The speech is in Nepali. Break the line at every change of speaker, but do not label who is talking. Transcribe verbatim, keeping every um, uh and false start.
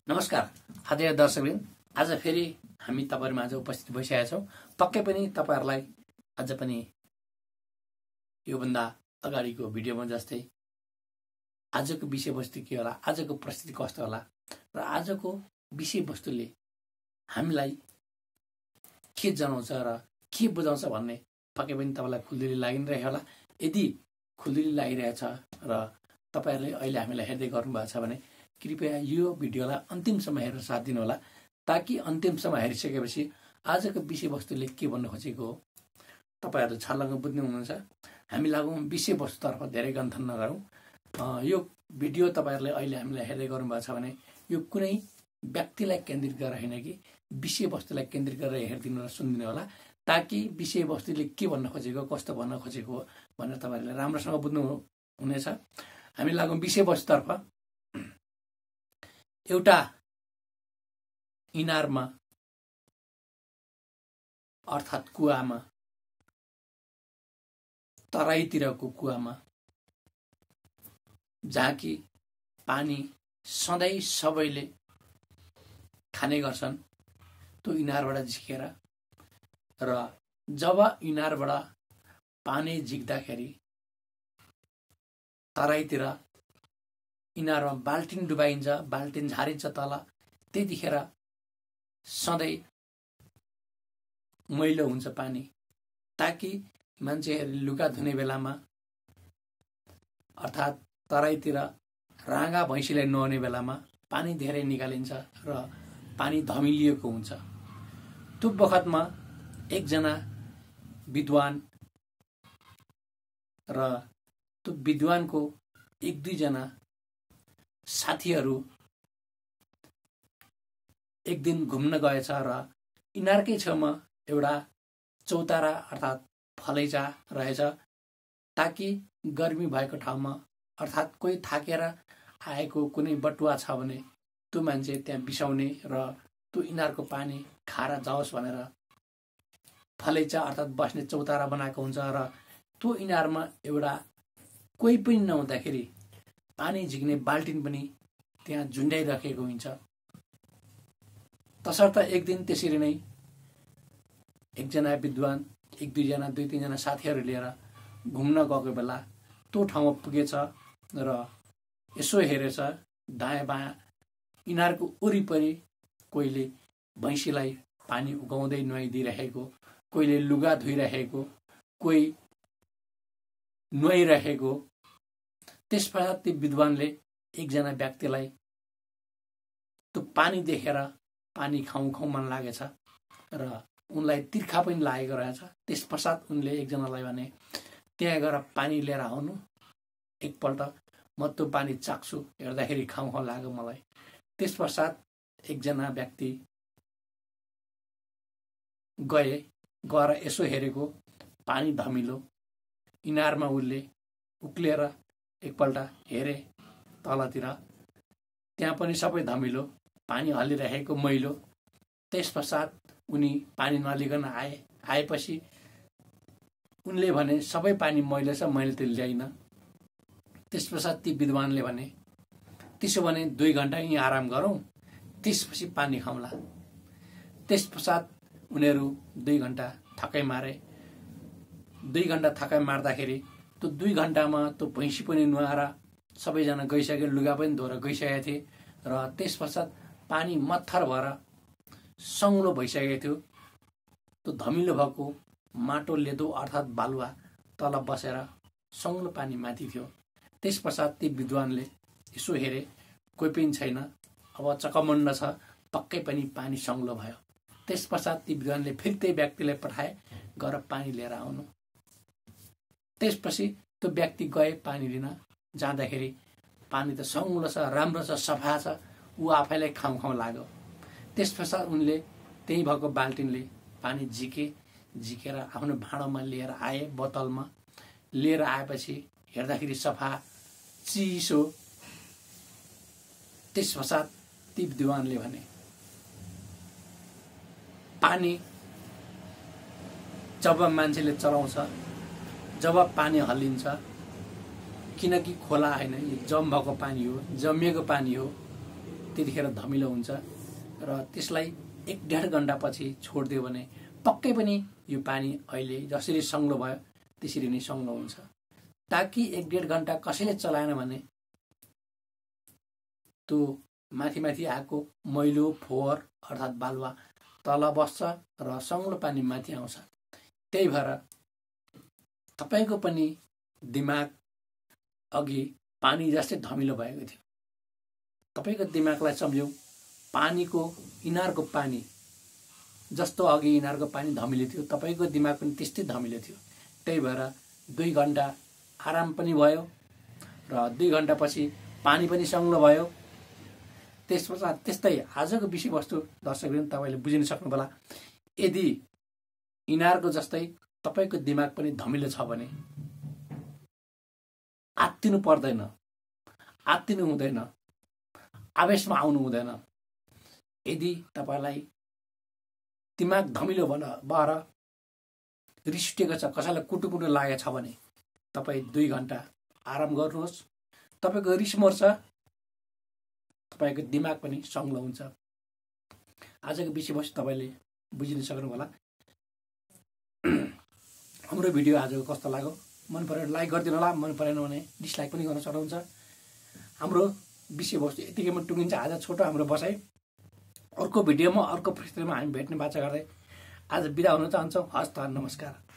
नमस्कार आदरणीय दर्शकवृन्द, आज फेरि हामी तपाईहरुमा आज उपस्थित भइसकेका छौं। पक्कै पनि तपाईहरुलाई अझ पनि योभन्दा अगाडिको भिडियोमा जस्तै आजको विषयवस्तु के होला, आजको प्रस्तुति कस्तो होला र आजको विषयवस्तुले हामीलाई के जनाउँछ र के बुझाउँछ भन्ने पक्कै पनि तपाईलाई खुल्दुली लागिरहेको होला। यदि खुल्दुली लागिरहेछ र तपाईहरुले अहिले हामीलाई हेर्दै गर्नुभएको छ भने कृपया यो भिडियोलाई अन्तिमसम्म हेरेर साथ दिनु होला, ताकि अन्तिमसम्म हेरिसकेपछि आजको विषयवस्तुले के भन्न खोजेको हो तपाईहरु छर्लङ्ग बुझ्नु हुनुहुन्छ। हामी लागौं विषयवस्तुतर्फ, धेरै गन्थन नगरौं। यो भिडियो तपाईहरुले अहिले हामीलाई हेर्दै गर्नुभएको छ भने यो कुनै व्यक्तिलाई केन्द्रित गरेर हैन कि विषयवस्तुलाई केन्द्रित गरेर हेर्दिनु र सुन्दिनु होला, ताकि विषयवस्तुले के भन्न खोजेको, कस्तो भन्न खोजेको हो भनेर तपाईहरुले राम्रोसँग बुझ्नु हुनेछ। हामी लागौं विषयवस्तुतर्फ। एउटा इनारमा अर्थात कुवामा, तराईतिरको कुवामा, जहाँ कि पानी सधैँ सबैले खाने गर्छन्, त्यो इनारबाट झिकेर र जब इनारबाट पानी झिक्दाखेरि तराईतिर इनारमा बाल्टिन डुबाइन्छ, बाल्टिन झारिन्छ तल, त्यतिखेर सधैँ मैलो हुन्छ पानी, ताकि मान्छेहरूले लुगा धुने बेलामा अर्थात तराईतिर राँगा भैँसीलाई नुहाउने बेलामा पानी धेरै निकालिन्छ र पानी धमिलिएको हुन्छ। त्यो बखतमा एकजना विद्वान र त्यो विद्वानको एक दुईजना साथीहरू एक दिन घुम्न गएछ र इनारकै छेउमा एउटा चौतारा अर्थात फलैचा रहेछ, ताकि गर्मी भएको ठाउँमा अर्थात कोही थाकेर आएको कुनै बटुवा छ भने त्यो मान्छे त्यहाँ बिसाउने र त्यो इनारको पानी खाएर जाओस् भनेर फलैचा अर्थात बस्ने चौतारा बनाएको हुन्छ। र त्यो इनारमा एउटा कोही पनि नहुँदाखेरि पानी झिक्ने बाल्टिन पनि त्यहाँ झुन्डाइराखेको हुन्छ। तसर्थ एक दिन त्यसरी नै एकजना विद्वान एक दुईजना दुई तीनजना साथीहरू लिएर घुम्न गएको बेला त्यो ठाउँमा पुगेछ र यसो हेरेछ दायाँ बायाँ इनारको वरिपरि कोहीले भैँसीलाई पानी उगाउँदै नुहाइदिइरहेको, कोहीले लुगा धोइरहेको, कोही नुहाइरहेको। त्यसपश्चात ती विद्वानले एकजना व्यक्तिलाई त्यो पानी देखेर पानी खाउँ खाउँ मन लागेछ र उनलाई तिर्खा पनि लागेको रहेछ। त्यसपश्चात उनले एकजनालाई भने त्यहाँ गएर पानी लिएर आउनु, एकपल्ट म त्यो पानी चाख्छु, हेर्दाखेरि खाउँ खाउँ लाग्यो मलाई। त्यसपश्चात एकजना व्यक्ति गए, गएर यसो हेरेको पानी धमिलो, इनारमा उसले उक्लिएर एकपल्ट हेरे तलतिर, त्यहाँ पनि सबै धमिलो, पानी हल्लिरहेको मैलो। त्यसपश्चात उनी पानी नलिकन आए। आएपछि उनले भने सबै पानी मैलो छ, मैले त ल्याइन। त्यसपश्चात ती विद्वानले भने त्यसो भने दुई घण्टा यहीँ आराम गरौँ, त्यसपछि पानी खाउँला। त्यसपश्चात उनीहरू दुई घण्टा थकाइ मारे। दुई घण्टा थकाइ मार्दाखेरि त्यो दुई घण्टामा त्यो भैँसी पनि नुहाएर सबैजना गइसके, लुगा पनि धोएर गइसकेका थिए र त्यसपश्चात पानी मत्थर भएर सङ्लो भइसकेको थियो। त्यो धमिलो भएको माटो लेदो अर्थात बालुवा तल बसेर सङ्लो पानी माथि थियो। त्यसपश्चात ती विद्वानले यसो हेरे, कोही पनि छैन, अब चकमण्ड छ, पक्कै पनि पानी सङ्लो भयो। त्यसपश्चात ती विद्वानले फेरि त्यही व्यक्तिलाई पठाए, गएर पानी लिएर आउनु। त्यसपछि त्यो व्यक्ति गए पानी लिन। जाँदाखेरि पानी त सङ्लो छ, राम्रो छ, सफा छ, ऊ आफैलाई खाउँ खाउँ लाग्यो। त्यसपश्चात उनले त्यही भएको बाल्टिनले पानी झिके, झिकेर आफ्नो भाँडोमा लिएर आए, बोतलमा लिएर आएपछि हेर्दाखेरि सफा चिसो। त्यसपश्चात ती विद्वानले भने पानी जब मान्छेले चलाउँछ, जब पानी हल्लिन्छ, किनकि खोला हैन, यो जम भएको पानी हो, जमिएको पानी हो, त्यतिखेर धमिलो हुन्छ र त्यसलाई एक डेढ घण्टा पछि छोडिदियो भने पक्कै पनि यो पानी अहिले जसरी सङ्लो भयो त्यसरी नै सङ्लो हुन्छ। ताकि एक डेढ घण्टा कसैले चलाएन भने त्यो माथि माथि आएको मैलो फोहोर अर्थात् बालुवा तल बस्छ र सङ्लो पानी माथि आउँछ। त्यही भएर तपाईको पनि दिमाग अघि पानी जस्तै धमिलो भएको थियो। तपाईको दिमागलाई सम्झ्यौ पानीको इनारको पानी जस्तो अघि इनारको पानी धमिलो थियो, तपाईको दिमाग पनि त्यस्तै धमिलो थियो। त्यही भएर दुई घण्टा आराम पनि भयो र दुई घण्टा पछि पानी पनि सङ्लो भयो। त्यसपश्चात त्यस्तै आजको विषयवस्तु दर्शकवृन्द तपाईँले बुझिन सक्नु होला। यदि इनारको जस्तै तपाईको दिमाग पनि धमिलो छ भने आत्तिनु पर्दैन, आत्तिनु हुँदैन, आवेशमा आउनु हुँदैन। यदि तपाईलाई दिमाग धमिलो भएर रिस उठेको छ, कसैलाई कुटुकुटु लागेको छ भने तपाईँ दुई घण्टा आराम गर्नुहोस्। तपाईँको रिस मर्छ, तपाईँको दिमाग पनि सङ्लो हुन्छ। आजको विषयवस्तु तपाईँले बुझिन सक्नु होला। हाम्रो भिडियो आजको कस्तो लाग्यो, मन परेन लाइक गरिदिनु होला, मन परेन भने डिसलाइक पनि गर्न सक्नुहुन्छ। हाम्रो विषयवस्तु यतिकैमा टुङ्गिन्छ। आज छोटो हाम्रो बसाइ, अर्को भिडियोमा अर्को परिस्थितिमा हामी भेट्ने बाचा गर्दै आज बिदा हुन चाहन्छौँ। हस् त, नमस्कार।